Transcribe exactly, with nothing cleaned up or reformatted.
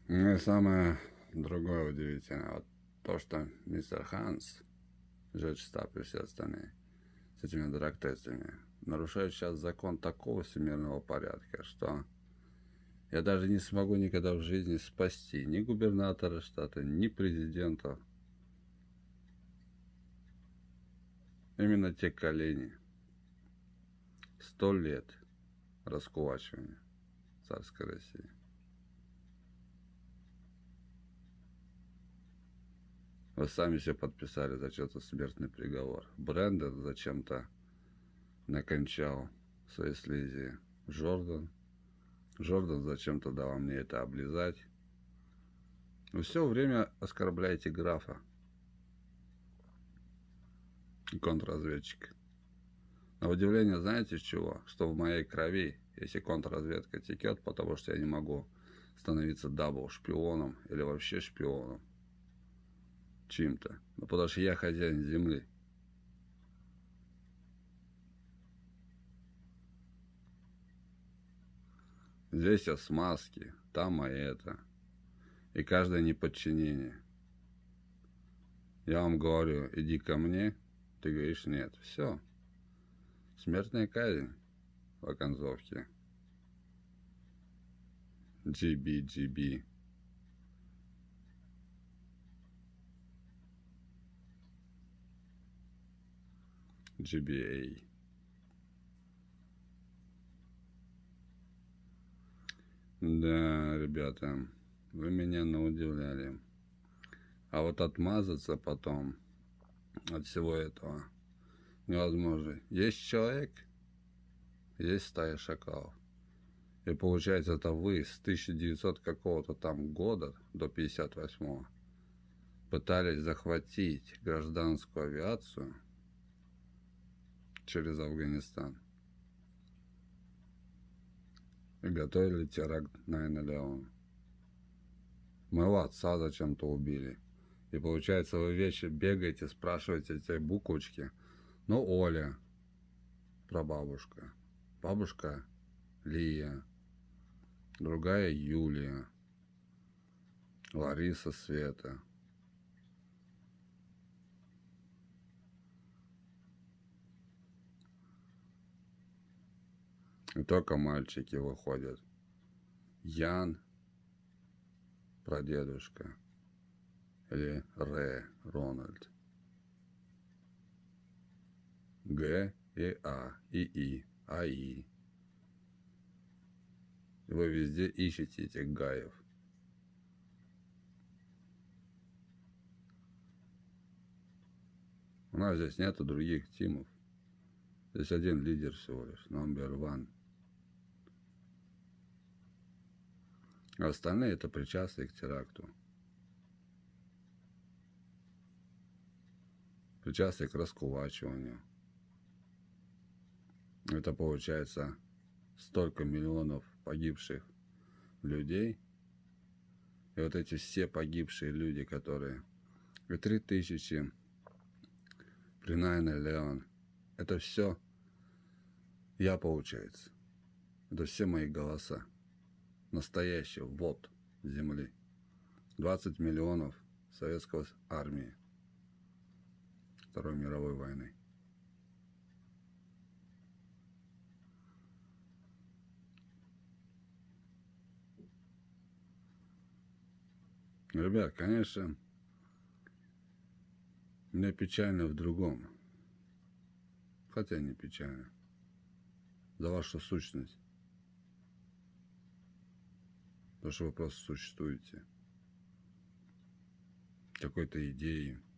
Ну и самое другое удивительное, вот то, что мистер Ханс, Джедж Стап и все остальные с этими драг-тестами нарушают сейчас закон такого всемирного порядка, что я даже не смогу никогда в жизни спасти ни губернатора штата, ни президента. Именно те колени. Сто лет раскулачивания царской России. Вы сами себе подписали зачем-то смертный приговор. Брэндон зачем-то накончал свои слизи. Джордан. Джордан зачем-то дал мне это облизать. Вы все время оскорбляете графа и контрразведчика. На удивление, знаете чего? Что в моей крови, если контрразведка текет, потому что я не могу становиться дабл-шпионом или вообще шпионом чьим-то. Ну, потому что я хозяин земли. Здесь я смазки, там и это. И каждое неподчинение. Я вам говорю, иди ко мне, ты говоришь нет. Все. Смертная казнь в оконцовке. джи би, джи би. джи би эй. Да, ребята, вы меня наудивляли. А вот отмазаться потом от всего этого невозможно. Есть человек, есть стая шакалов. И получается, это вы с тысяча девятисотого какого-то там года до пятьдесят восьмого пытались захватить гражданскую авиацию через Афганистан. И готовили теракт найн элевен. Моего отца зачем-то убили. И получается, вы вечно бегаете, спрашиваете эти буквочки. Ну, Оля, прабабушка. Бабушка Лия. Другая Юлия. Лариса, Света. И только мальчики выходят. Ян, прадедушка. Или Ре, Рональд. Г и А, и И, АИ. И вы везде ищете этих гаев. У нас здесь нету других тимов. Здесь один лидер всего лишь, номер один. А остальные это причастные к теракту. Причастные к раскулачиванию. Это получается столько миллионов погибших людей. И вот эти все погибшие люди, которые... И три тысячи при найн элевен. Это все я, получается. Это все мои голоса. Настоящий ввод земли. двадцать миллионов советской армии Второй мировой войны. Ребят, конечно, мне печально в другом. Хотя не печально. За вашу сущность. Потому что вы просто существуете. Какой-то идеей.